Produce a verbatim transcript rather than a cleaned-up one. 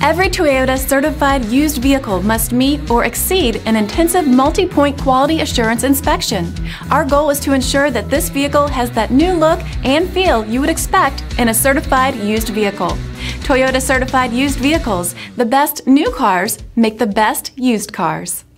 Every Toyota certified used vehicle must meet or exceed an intensive multi-point quality assurance inspection. Our goal is to ensure that this vehicle has that new look and feel you would expect in a certified used vehicle. Toyota certified used vehicles, the best new cars make the best used cars.